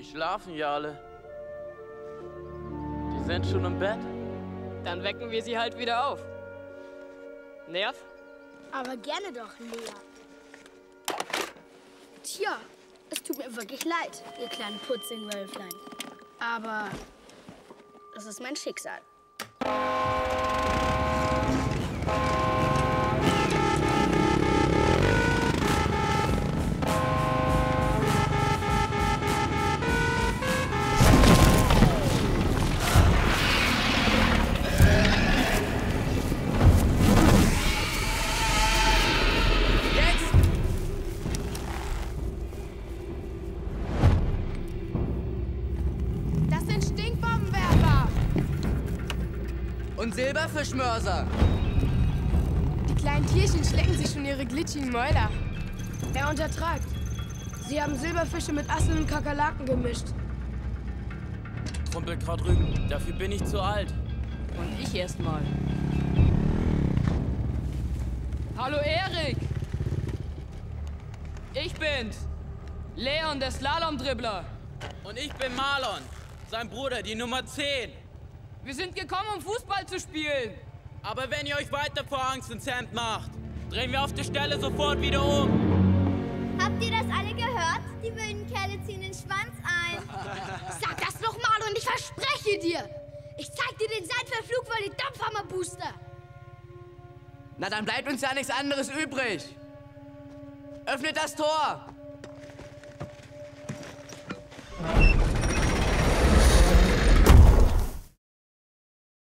schlafen ja alle. Die sind schon im Bett. Dann wecken wir sie halt wieder auf. Nerv? Aber gerne doch, Lea. Tja, es tut mir wirklich leid, ihr kleinen Putzingwölflein. Aber das ist mein Schicksal. Und Silberfischmörser. Die kleinen Tierchen schlecken sich schon ihre glitschigen Mäuler. Er untertreibt. Sie haben Silberfische mit Asseln und Kakerlaken gemischt. Rumpelkrautrüben, dafür bin ich zu alt. Und ich erst mal. Hallo Erik! Ich bin's! Leon, der Slalomdribbler. Und ich bin Marlon, sein Bruder, die Nummer 10. Wir sind gekommen, um Fußball zu spielen. Aber wenn ihr euch weiter vor Angst ins Hemd macht, drehen wir auf der Stelle sofort wieder um. Habt ihr das alle gehört? Die wilden Kerle ziehen den Schwanz ein. Sag das nochmal und ich verspreche dir, ich zeig dir den Seitwärtsflug Dampfhammer-Booster. Na, dann bleibt uns ja nichts anderes übrig. Öffnet das Tor!